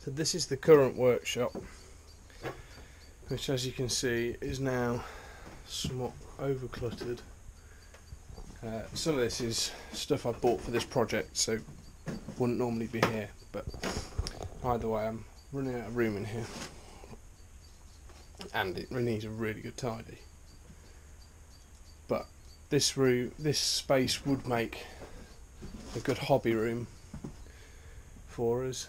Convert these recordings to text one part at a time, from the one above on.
So this is the current workshop, which as you can see is now somewhat over cluttered. Some of this is stuff I bought for this project, so wouldn't normally be here, but either way I'm running out of room in here, and it really needs a really good tidy. But this space would make a good hobby room for us.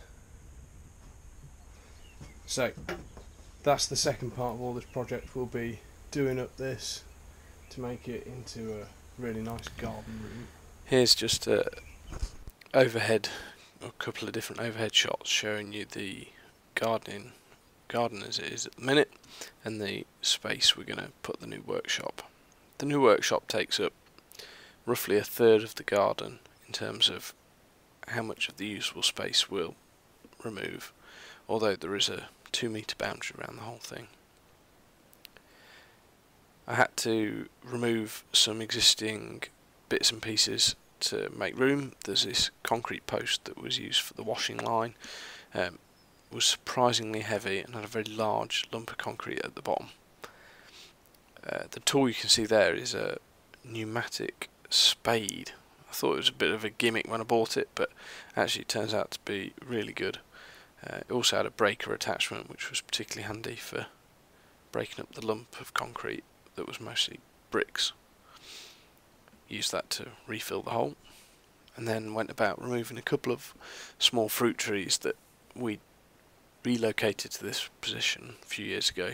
So that's the second part of all this project. We'll be doing up this to make it into a really nice garden room. Here's just a couple of different overhead shots showing you the garden as it is at the minute, and the space we're going to put the new workshop. The new workshop takes up roughly a third of the garden in terms of how much of the usable space we'll remove, although there is a 2-metre boundary around the whole thing. I had to remove some existing bits and pieces to make room. There's this concrete post that was used for the washing line. Was surprisingly heavy and had a very large lump of concrete at the bottom. The tool you can see there is a pneumatic spade. I thought it was a bit of a gimmick when I bought it, but actually it turns out to be really good. It also had a breaker attachment, which was particularly handy for breaking up the lump of concrete that was mostly bricks. Used that to refill the hole, and then went about removing a couple of small fruit trees that we relocated to this position a few years ago.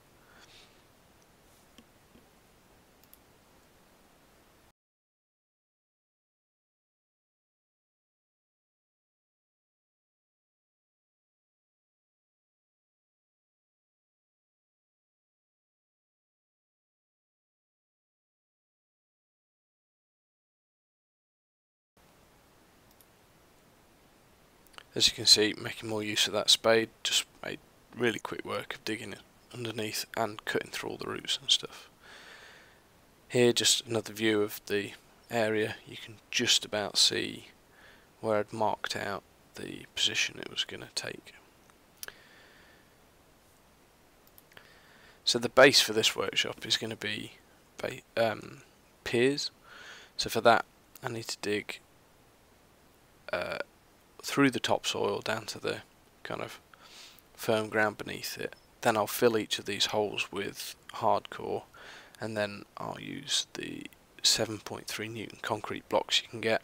As you can see, making more use of that spade just made really quick work of digging it underneath and cutting through all the roots and stuff. Here, just another view of the area. You can just about see where I'd marked out the position it was going to take. So the base for this workshop is going to be piers. So for that I need to dig through the topsoil down to the kind of firm ground beneath it. Then I'll fill each of these holes with hardcore, and then I'll use the 7.3 Newton concrete blocks you can get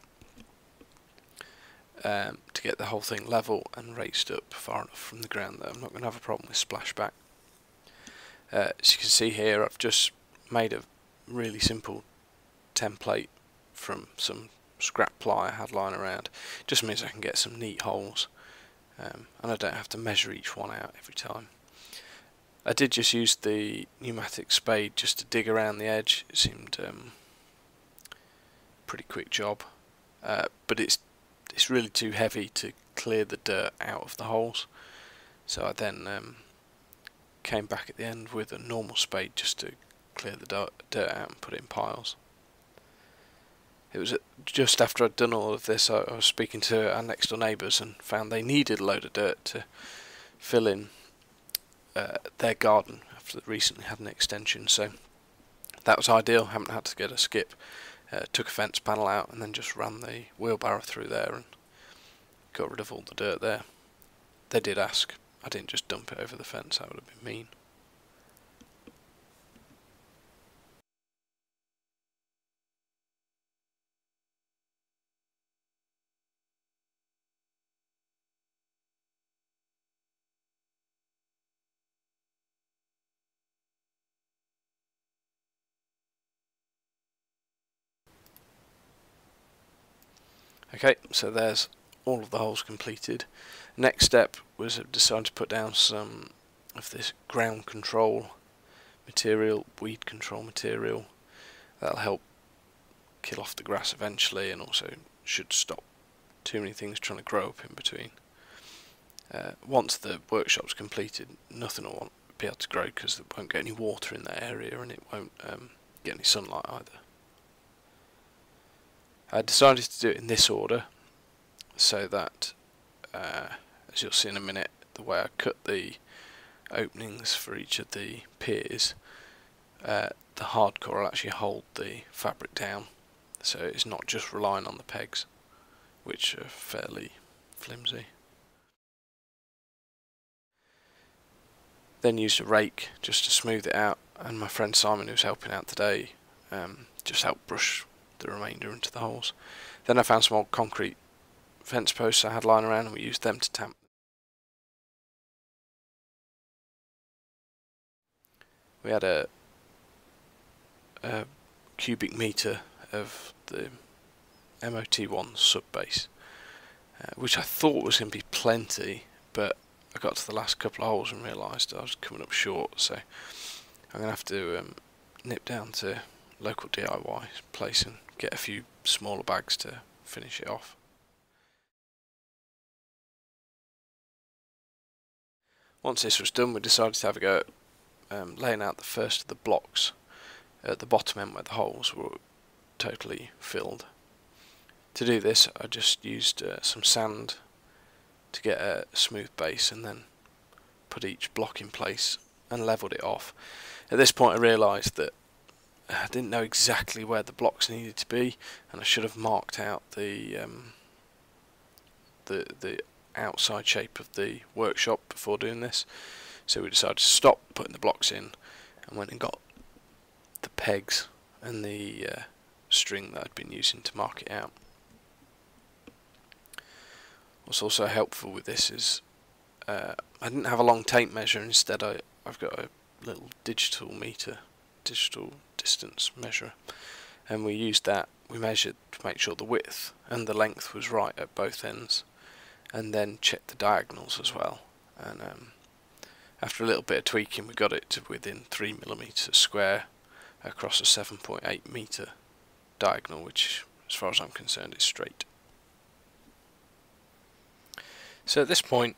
to get the whole thing level and raised up far enough from the ground that I'm not going to have a problem with splashback. As you can see here, I've just made a really simple template from some scrap ply I had lying around. Just means I can get some neat holes, and I don't have to measure each one out every time. I did just use the pneumatic spade just to dig around the edge. It seemed pretty quick job, but it's really too heavy to clear the dirt out of the holes, so I then came back at the end with a normal spade just to clear the dirt out and put it in piles. It was just after I'd done all of this, I was speaking to our next door neighbours and found they needed a load of dirt to fill in their garden after they recently had an extension, so that was ideal. Haven't had to get a skip. Took a fence panel out and then just ran the wheelbarrow through there and got rid of all the dirt there. They did ask. I didn't just dump it over the fence, that would have been mean. Okay, so there's all of the holes completed. Next step was decided to put down some of this ground control material, weed control material. That'll help kill off the grass eventually, and also should stop too many things trying to grow up in between. Once the workshop's completed, nothing will be able to grow because it won't get any water in that area, and it won't get any sunlight either. I decided to do it in this order so that, as you'll see in a minute, the way I cut the openings for each of the piers, the hardcore will actually hold the fabric down, so it's not just relying on the pegs, which are fairly flimsy. Then used a rake just to smooth it out, and my friend Simon, who's helping out today, just helped brush the remainder into the holes. Then I found some old concrete fence posts I had lying around, and we used them to tamp. We had a cubic metre of the MOT1 sub base, which I thought was going to be plenty, but I got to the last couple of holes and realised I was coming up short, so I'm going to have to nip down to local DIY place and get a few smaller bags to finish it off. Once this was done, we decided to have a go at laying out the first of the blocks at the bottom end where the holes were totally filled. To do this, I just used some sand to get a smooth base, and then put each block in place and levelled it off. At this point I realised that I didn't know exactly where the blocks needed to be, and I should have marked out the outside shape of the workshop before doing this. So we decided to stop putting the blocks in and went and got the pegs and the string that I'd been using to mark it out. What's also helpful with this is I didn't have a long tape measure. Instead I've got a little digital distance measure, and we used that. We measured to make sure the width and the length was right at both ends, and then checked the diagonals as well. And after a little bit of tweaking, we got it to within 3mm square across a 7.8 metre diagonal, which, as far as I'm concerned, is straight. So at this point,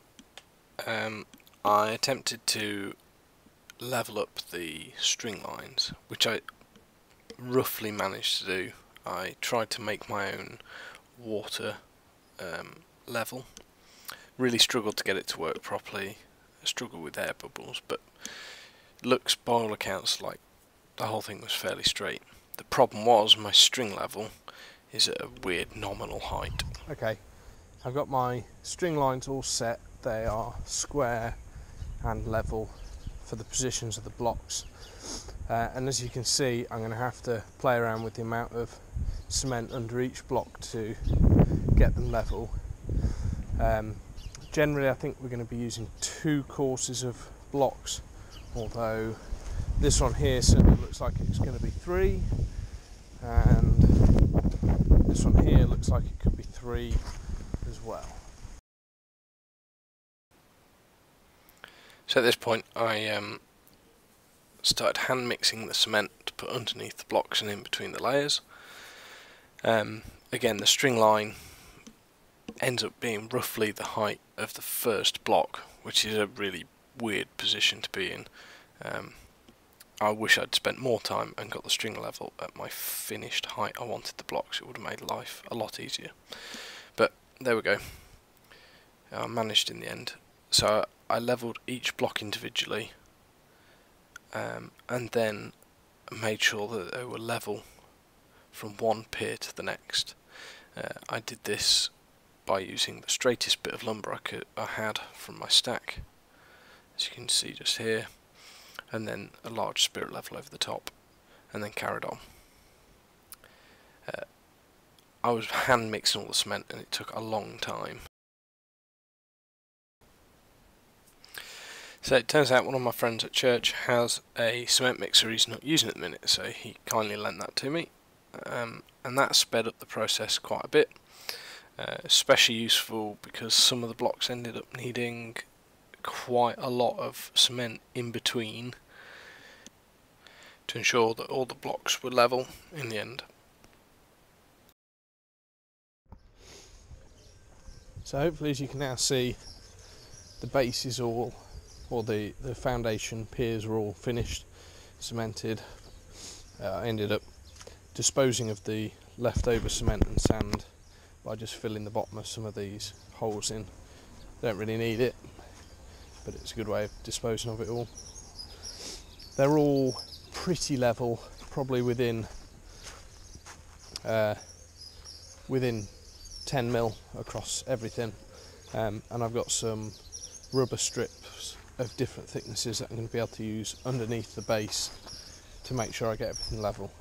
I attempted to level up the string lines, which I roughly managed to do. I tried to make my own water level. Really struggled to get it to work properly. I struggled with air bubbles, but looks by all accounts like the whole thing was fairly straight. The problem was my string level is at a weird nominal height. Okay, I've got my string lines all set. They are square and level for the positions of the blocks, and as you can see, I'm going to have to play around with the amount of cement under each block to get them level. Generally I think we're going to be using 2 courses of blocks, although this one here certainly looks like it's going to be 3, and this one here looks like it could be 3 as well. So at this point I started hand mixing the cement to put underneath the blocks and in between the layers. Again, the string line ends up being roughly the height of the first block, which is a really weird position to be in. I wish I'd spent more time and got the string level at my finished height I wanted the blocks. It would have made life a lot easier. But there we go. I managed in the end. So I levelled each block individually, and then made sure that they were level from one pier to the next. I did this by using the straightest bit of lumber I had from my stack, as you can see just here, and then a large spirit level over the top, and then carried on. I was hand mixing all the cement, and it took a long time. So it turns out one of my friends at church has a cement mixer he's not using at the minute, so he kindly lent that to me, and that sped up the process quite a bit. Especially useful because some of the blocks ended up needing quite a lot of cement in between to ensure that all the blocks were level in the end. So hopefully, as you can now see, the base is all, or the foundation piers are all finished, cemented. I ended up disposing of the leftover cement and sand by just filling the bottom of some of these holes in. Don't really need it. but it's a good way of disposing of it all. They're all pretty level, probably within 10 mil across everything, and I've got some rubber strips of different thicknesses that I'm going to be able to use underneath the base to make sure I get everything level.